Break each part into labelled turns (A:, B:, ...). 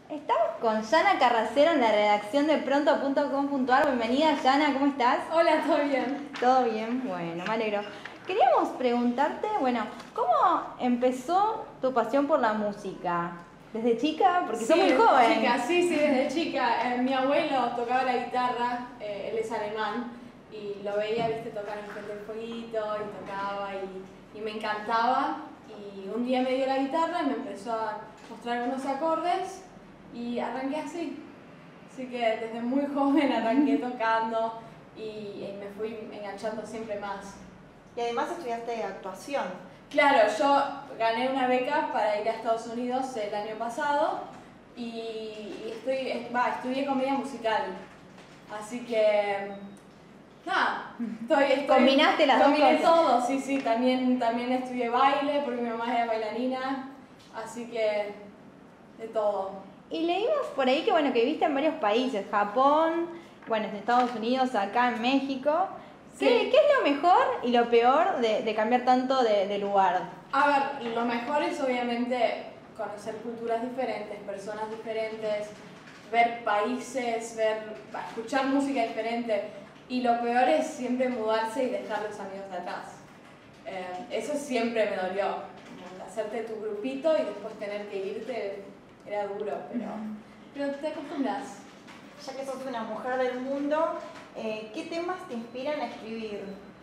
A: Estamos con Yana Carracero en la redacción de pronto.com.ar. Bienvenida, Yana, ¿cómo estás?
B: Hola, ¿todo bien?
A: Todo bien, bueno, me alegro. Queríamos preguntarte, ¿cómo empezó tu pasión por la música? ¿Desde chica? Porque sos muy joven.
B: Sí, desde chica. Mi abuelo tocaba la guitarra, él es alemán, y lo veía, viste, tocar en frente del fueguito, y tocaba, y me encantaba. Y un día me dio la guitarra y me empezó a mostrar unos acordes, y arranqué así. Así que desde muy joven arranqué tocando, y me fui enganchando siempre más.
C: Y además estudiaste actuación.
B: Claro, yo gané una beca para ir a Estados Unidos el año pasado y estudié comedia musical. Así que, nada,
A: ¿Combinaste las dos cosas?
B: Combiné todo, sí, también estudié baile porque mi mamá era bailarina, así que de todo.
A: Y leímos por ahí que viviste en varios países, Japón, en Estados Unidos, acá en México.
B: Sí.
A: ¿Qué es lo mejor y lo peor de cambiar tanto de lugar?
B: A ver, lo mejor es obviamente conocer culturas diferentes, personas diferentes, ver países, escuchar música diferente. Y lo peor es siempre mudarse y dejar los amigos de atrás. Eso siempre me dolió. Hacerte tu grupito y después tener que irte era duro, pero te acostumbras.
C: Ya que sos una mujer del mundo, ¿qué temas te inspiran a escribir?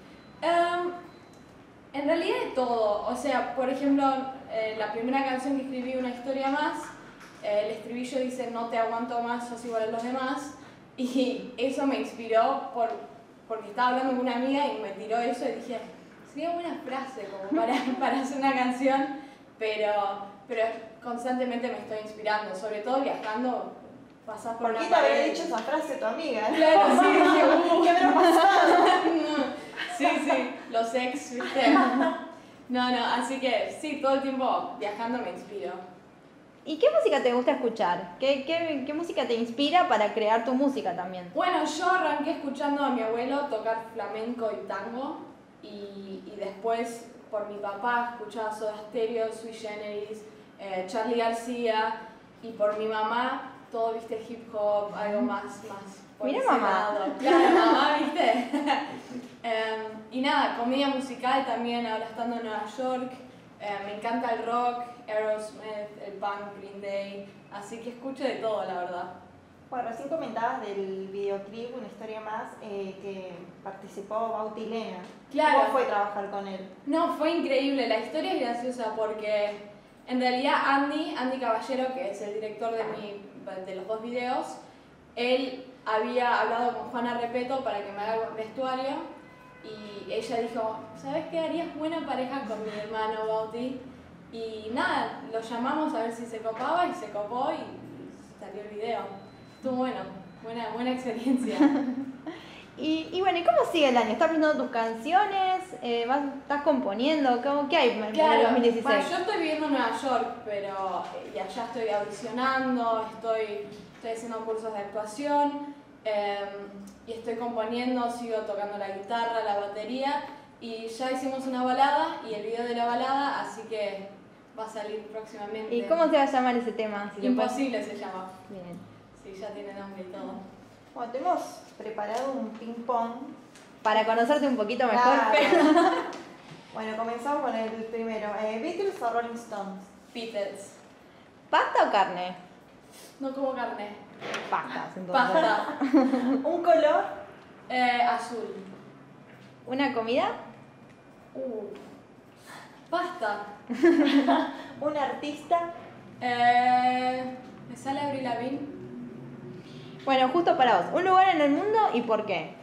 B: En realidad de todo. O sea, por ejemplo, la primera canción que escribí, Una historia más, el estribillo dice no te aguanto más, sos igual a los demás. Y eso me inspiró porque estaba hablando con una amiga y me tiró eso y dije, sería buena frase como para hacer una canción, pero constantemente me estoy inspirando, sobre todo viajando. Pasás por
C: ¿Por qué
B: una
C: te habría
B: pared.
C: dicho esa frase tu amiga?
B: Claro, sí, dije,
C: ¿Qué habrá pasado?
B: Sí, los ex, ¿viste? No, así que sí, todo el tiempo viajando me inspiro.
A: ¿Y qué música te gusta escuchar? ¿Qué música te inspira para crear tu música también?
B: Bueno, yo arranqué escuchando a mi abuelo tocar flamenco y tango, y después por mi papá escuchaba Soda Stereo, Sui Generis, Charly García, y por mi mamá todo, viste, hip hop, algo más por
A: Mira,
B: ese
A: mamá.
B: lado. Claro, mamá, viste. Y nada, comedia musical también, ahora estando en Nueva York. Me encanta el rock, Aerosmith, el punk, Green Day, así que escucho de todo, la verdad.
C: Bueno, recién comentabas del videoclip, Una historia más, que participó Bautilena.
B: Claro.
C: ¿Cómo fue trabajar con él?
B: No, fue increíble, la historia es graciosa porque en realidad Andy Caballero, que es el director de los dos videos, él había hablado con Juana Repeto para que me haga vestuario, y ella dijo, ¿sabes qué? Harías buena pareja con mi hermano Bauti. Y nada, lo llamamos a ver si se copaba y se copó y salió el video. Estuvo buena experiencia.
A: ¿Y cómo sigue el año? ¿Estás presentando tus canciones? ¿Estás componiendo? ¿Qué hay para el
B: Claro,
A: 2016?
B: bueno, yo estoy viviendo en Nueva York, y allá estoy audicionando, estoy haciendo cursos de actuación, y estoy componiendo, sigo tocando la guitarra, la batería, y ya hicimos una balada y el video de la balada, así que va a salir próximamente.
A: ¿Y cómo se va a llamar ese tema?
B: Imposible se llama.
A: Bien.
B: Sí, ya tiene nombre y todo.
C: Bueno, te hemos preparado un ping-pong.
A: Para conocerte un poquito mejor.
C: Claro. Bueno, comenzamos con el primero. ¿Beatles o Rolling Stones?
B: Beatles.
A: ¿Pasta o carne?
B: No como carne.
A: Pastas, entonces.
B: Pasta.
C: ¿Un color?
B: Azul.
A: ¿Una comida?
B: Pasta.
C: ¿Un artista?
B: Me sale Avril Lavigne.
A: Bueno, justo para vos. ¿Un lugar en el mundo y por qué?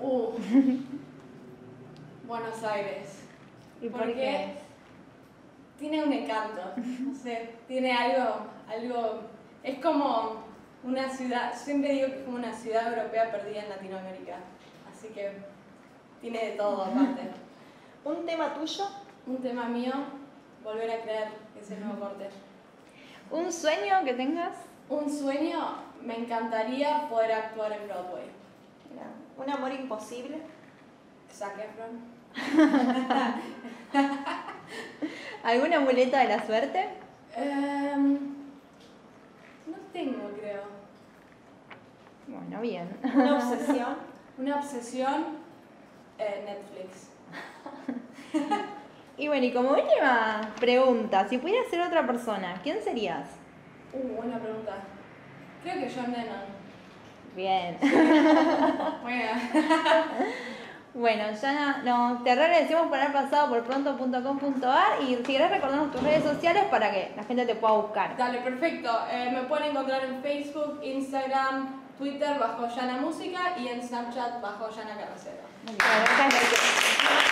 B: Buenos Aires.
A: ¿Y por
B: Porque
A: qué?
B: tiene un encanto, no sé, tiene algo, es como una ciudad, siempre digo que es como una ciudad europea perdida en Latinoamérica, así que tiene de todo aparte.
C: ¿Un tema tuyo?
B: Un tema mío, Volver a creer, que es el nuevo corte.
A: ¿Un sueño que tengas?
B: Un sueño, me encantaría poder actuar en Broadway.
C: Mira, ¿un amor imposible?
B: Zac Efron.
A: ¿Alguna muleta de la suerte?
B: No tengo
A: Bueno, bien.
C: Una obsesión.
B: Una obsesión, Netflix.
A: Y bueno, y como última pregunta, si pudieras ser otra persona, ¿quién serías?
B: Buena pregunta. Creo que John Lennon.
A: Bien.
B: Bueno.
A: Bueno, Yana, no, te agradecemos por haber pasado por pronto.com.ar y si querés recordarnos tus redes sociales para que la gente te pueda buscar.
B: Dale, perfecto. Me pueden encontrar en Facebook, Instagram, Twitter bajo Yana Música y en Snapchat bajo Yana Carracero.
A: Bueno, muchas gracias.